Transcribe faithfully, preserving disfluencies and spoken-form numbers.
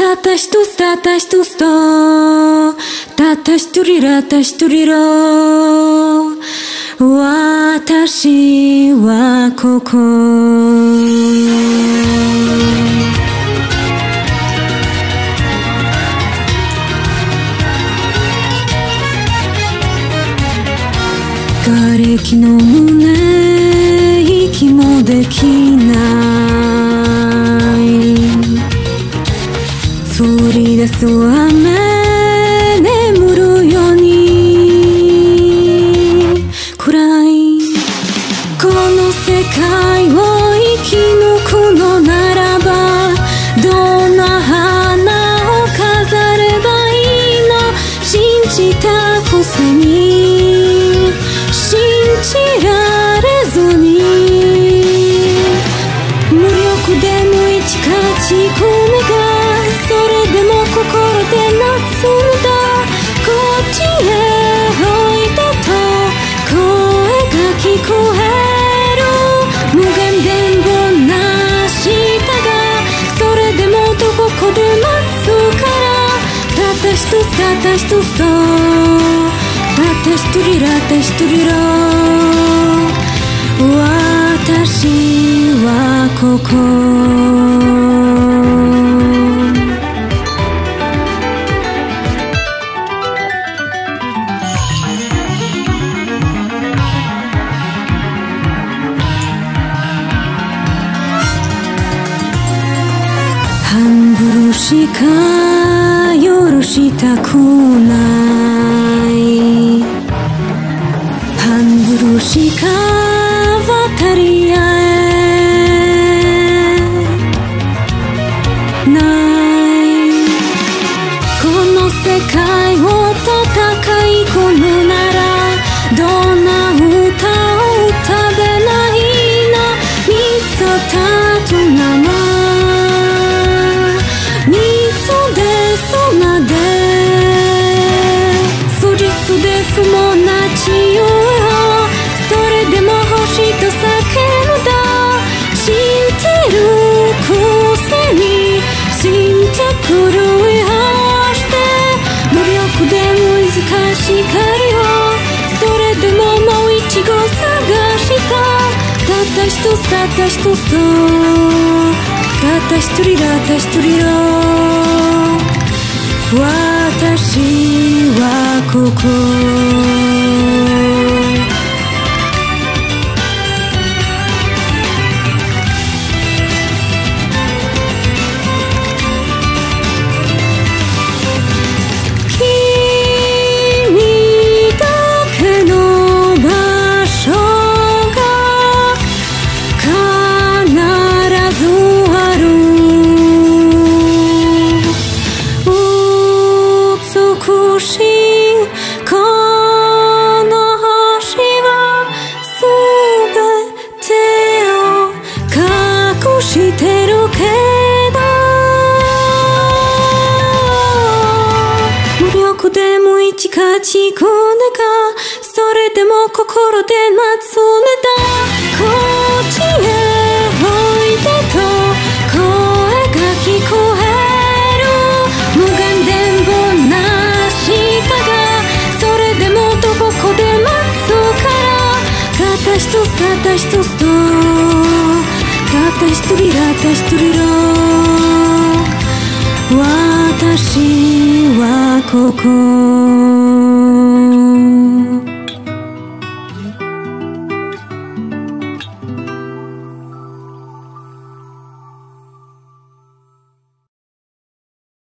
たった一つたった一つとたった一人らた一人ろ私はここ瓦礫の胸息もできない降り出す雨眠るように暗いこの世界を生き抜くのならばどんな花を飾ればいいの信じたくせに信じられずに無力で無一勝ち込めがそれでも心で夏だこっちへおいでと声が聞こえる無限電波なしたがそれでもどこで待つからたった一つたった一つとたった一人らた一人ろ私はここ半分しか許したくない半分しか渡り合えないこの世界を戦い込むならどんな歌を歌べないの見つたと名前不毛な地よそれでも欲しいと叫ぶだ信じるくせに信じ狂いはして無力で難しい光をそれでももう一度探したたった一つたった一つとたった一人だった一人ろ私はここ君だけの場所が必ずある美しいこの星はすべてを隠してるけど無力で無一勝ちこねがそれでも心で待つねだこっちへおいでと声が聞こえる無限電波なたった一つたった一つとたった一人らた一人ろ私はここ